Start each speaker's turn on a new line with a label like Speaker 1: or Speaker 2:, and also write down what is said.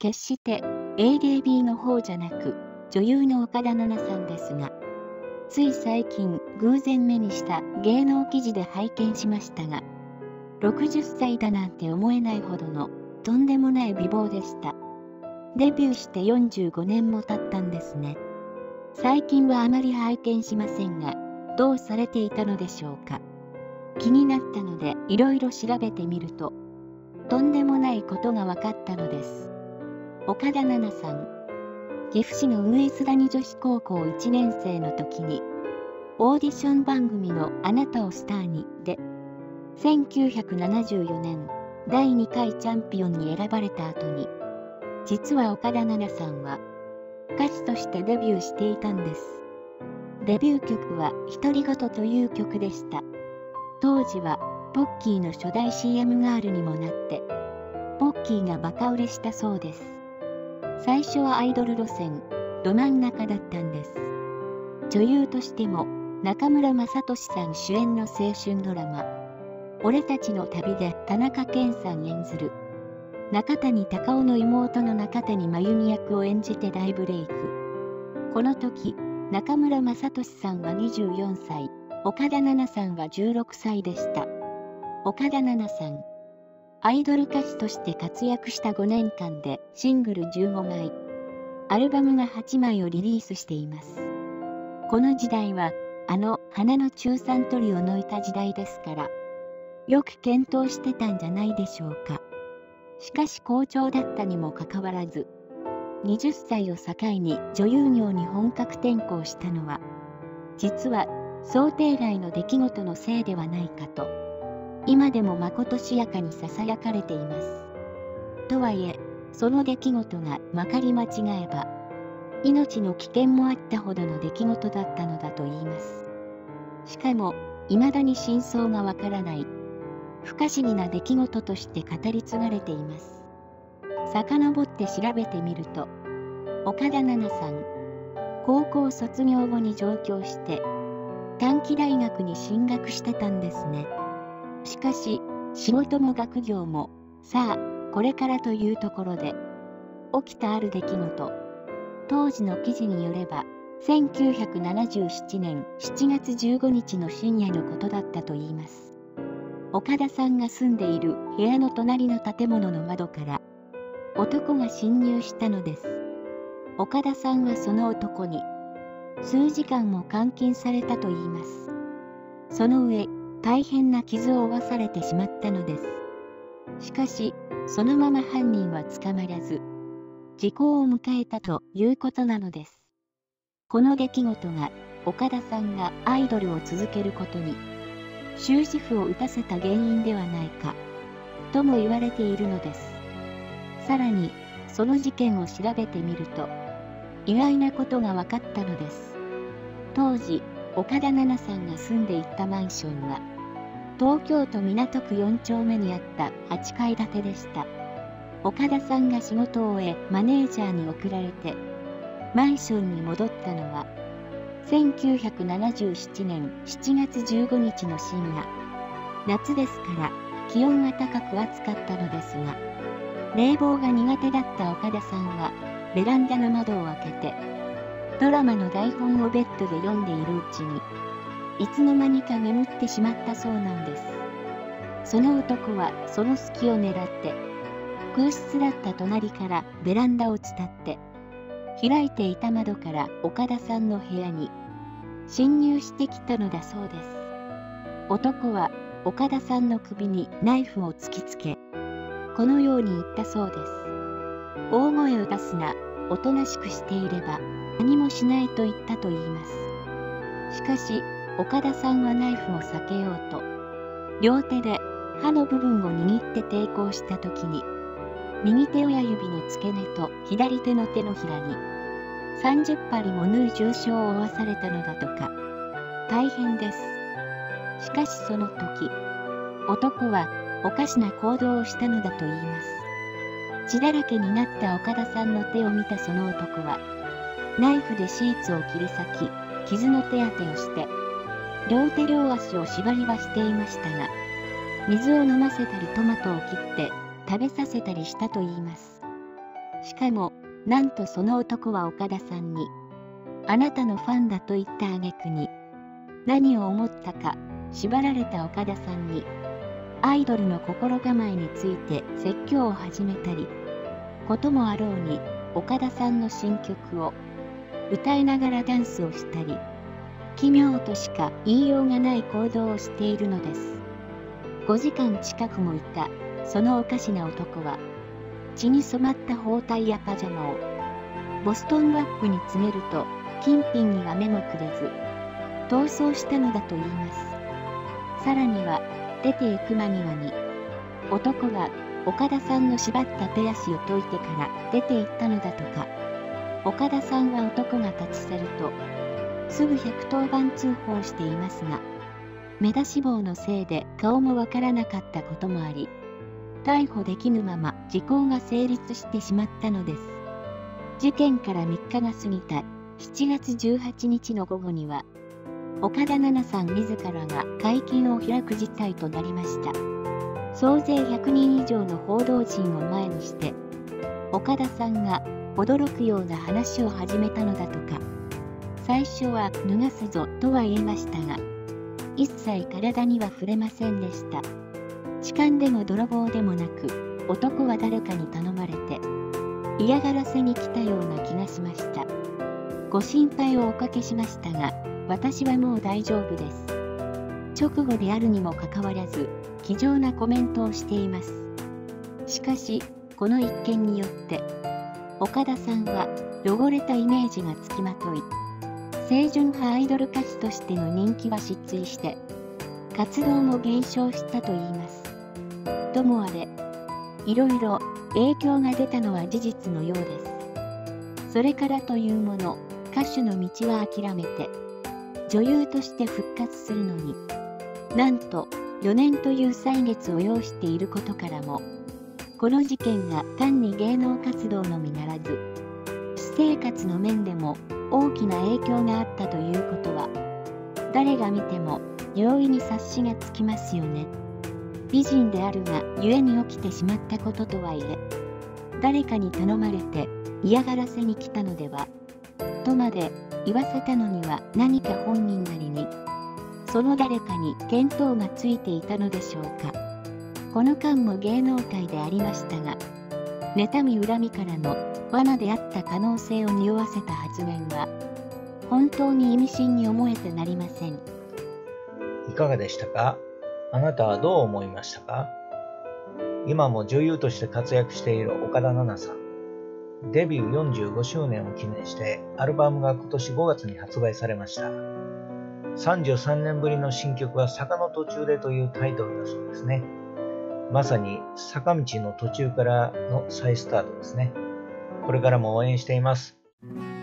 Speaker 1: 決して AKB の方じゃなく女優の岡田奈々さんですが、つい最近偶然目にした芸能記事で拝見しましたが、60歳だなんて思えないほどのとんでもない美貌でした。デビューして45年も経ったんですね。最近はあまり拝見しませんが、どうされていたのでしょうか。気になったのでいろいろ調べてみると、とんでもないことが分かったのです。岡田奈々さん、岐阜市の上須谷女子高校1年生の時に、オーディション番組のあなたをスターにで、1974年、第2回チャンピオンに選ばれた後に、実は岡田奈々さんは、歌手としてデビューしていたんです。デビュー曲は独り言という曲でした。当時はポッキーの初代 CM ガールにもなって、ポッキーがバカ売れしたそうです。最初はアイドル路線、ど真ん中だったんです。女優としても中村雅俊さん主演の青春ドラマ、俺たちの旅で田中健さん演ずる、中谷隆夫の妹の中谷真由美役を演じて大ブレイク。この時、中村雅俊さんは24歳、岡田奈々さんは16歳でした。岡田奈々さん、アイドル歌手として活躍した5年間でシングル15枚、アルバムが8枚をリリースしています。この時代は、花の中3トリオのいた時代ですから、よく検討してたんじゃないでしょうか。しかし好調だったにもかかわらず、20歳を境に女優業に本格転向したのは、実は想定外の出来事のせいではないかと、今でもまことしやかにささやかれています。とはいえ、その出来事がまかり間違えば、命の危険もあったほどの出来事だったのだと言います。しかも、未だに真相がわからない、不可思議な出来事として語り継がれています。遡って調べてみると、岡田奈々さん、高校卒業後に上京して、短期大学に進学してたんですね。しかし、仕事も学業も、さあ、これからというところで、起きたある出来事。当時の記事によれば、1977年7月15日の深夜のことだったといいます。岡田さんが住んでいる部屋の隣の建物の窓から、男が侵入したのです。岡田さんはその男に、数時間も監禁されたといいます。その上、大変な傷を負わされてしまったのです。しかし、そのまま犯人は捕まらず、時効を迎えたということなのです。この出来事が、岡田さんがアイドルを続けることに、終止符を打たせた原因ではないか、とも言われているのです。さらに、その事件を調べてみると、意外なことが分かったのです。当時、岡田奈々さんが住んでいたマンションは、東京都港区4丁目にあった8階建てでした。岡田さんが仕事を終えマネージャーに送られて、マンションに戻ったのは、1977年7月15日の深夜。夏ですから気温が高く暑かったのですが、冷房が苦手だった岡田さんは、ベランダの窓を開けて、ドラマの台本をベッドで読んでいるうちに、いつの間にか眠ってしまったそうなんです。その男はその隙を狙って、空室だった隣からベランダを伝って、開いていた窓から岡田さんの部屋に侵入してきたのだそうです。男は岡田さんの首にナイフを突きつけ、このように言ったそうです。大声を出すな、おとなしくしていれば何もしないと言ったと言います。しかし、岡田さんはナイフを避けようと、両手で刃の部分を握って抵抗したときに、右手親指の付け根と左手の手のひらに30針も縫う重傷を負わされたのだとか。大変です。しかしその時、男はおかしな行動をしたのだと言います。血だらけになった岡田さんの手を見たその男は、ナイフでシーツを切り裂き、傷の手当てをして、両手両足を縛りはしていましたが、水を飲ませたりトマトを切って食べさせたりしたと言います。 しかも、なんとその男は岡田さんに、あなたのファンだと言った挙句に、何を思ったか、縛られた岡田さんに、アイドルの心構えについて説教を始めたり、こともあろうに、岡田さんの新曲を歌いながらダンスをしたり、奇妙としか言いようがない行動をしているのです。5時間近くもいた、そのおかしな男は、血に染まった包帯やパジャマを、ボストンバッグに詰めると、金品には目もくれず、逃走したのだと言います。さらには、出て行く間際に、男が岡田さんの縛った手足を解いてから出て行ったのだとか。岡田さんは男が立ち去ると、すぐ110番通報していますが、目出し帽のせいで顔もわからなかったこともあり、逮捕できぬまま時効が成立してしまったのです。事件から3日が過ぎた7月18日の午後には、岡田奈々さん自らが会見を開く事態となりました。総勢100人以上の報道陣を前にして、岡田さんが驚くような話を始めたのだとか。最初は脱がすぞとは言いましたが、一切体には触れませんでした。痴漢でも泥棒でもなく、男は誰かに頼まれて、嫌がらせに来たような気がしました。ご心配をおかけしましたが、私はもう大丈夫です。直後であるにもかかわらず、気丈なコメントをしています。しかし、この一件によって、岡田さんは汚れたイメージがつきまとい、清純派アイドル歌手としての人気は失墜して、活動も減少したといいます。ともあれ、いろいろ影響が出たのは事実のようです。それからというもの、歌手の道は諦めて、女優として復活するのに、なんと4年という歳月を要していることからも、この事件が単に芸能活動のみならず、私生活の面でも大きな影響があったということは、誰が見ても容易に察しがつきますよね。美人であるがゆえに起きてしまったこととはいえ、誰かに頼まれて嫌がらせに来たのでは、とまで言わせたのには何か本人なりに、その誰かに見当がついていたのでしょうか。この間も芸能界でありましたが、妬み恨みからの罠であった可能性を匂わせた発言は、本当に意味深に思えてなりません。
Speaker 2: いかがでしたか？あなたはどう思いましたか？今も女優として活躍している岡田奈々さん。デビュー45周年を記念してアルバムが今年5月に発売されました。33年ぶりの新曲は坂の途中でというタイトルだそうですね。まさに坂道の途中からの再スタートですね。これからも応援しています。